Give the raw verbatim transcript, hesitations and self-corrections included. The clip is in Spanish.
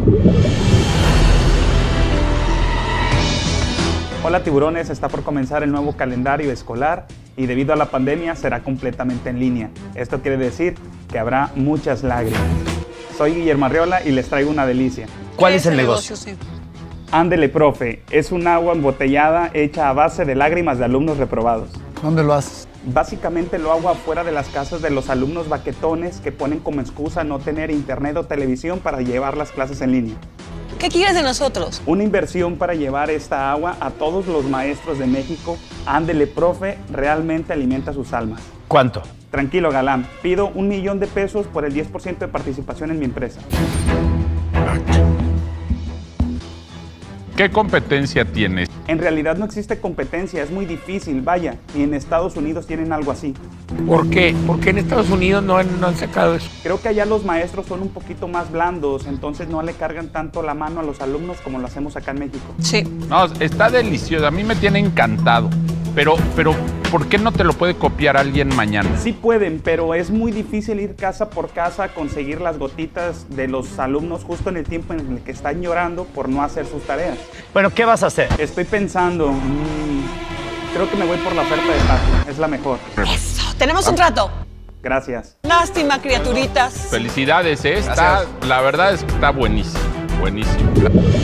Hola tiburones, está por comenzar el nuevo calendario escolar y debido a la pandemia será completamente en línea. Esto quiere decir que habrá muchas lágrimas. Soy Guillermo Arriola y les traigo una delicia. ¿Cuál es el negocio? Ándele, profe, es un agua embotellada hecha a base de lágrimas de alumnos reprobados. ¿Dónde lo haces? Básicamente lo hago afuera de las casas de los alumnos baquetones que ponen como excusa no tener internet o televisión para llevar las clases en línea. ¿Qué quieres de nosotros? Una inversión para llevar esta agua a todos los maestros de México. Ándele, profe, realmente alimenta sus almas. ¿Cuánto? Tranquilo, galán. Pido un millón de pesos por el diez por ciento de participación en mi empresa. ¿Qué competencia tienes? En realidad no existe competencia, es muy difícil, vaya. Ni en Estados Unidos tienen algo así. ¿Por qué? Porque en Estados Unidos no han, no han sacado eso. Creo que allá los maestros son un poquito más blandos, entonces no le cargan tanto la mano a los alumnos como lo hacemos acá en México. Sí. No, está delicioso, a mí me tiene encantado. Pero, pero, ¿por qué no te lo puede copiar alguien mañana? Sí pueden, pero es muy difícil ir casa por casa a conseguir las gotitas de los alumnos justo en el tiempo en el que están llorando por no hacer sus tareas. Bueno, ¿qué vas a hacer? Estoy pensando, mmm, creo que me voy por la oferta de Paco, es la mejor. Eso, tenemos un trato. Gracias. Lástima, criaturitas. Felicidades, ¿eh? Está, la verdad es que está buenísimo, buenísimo.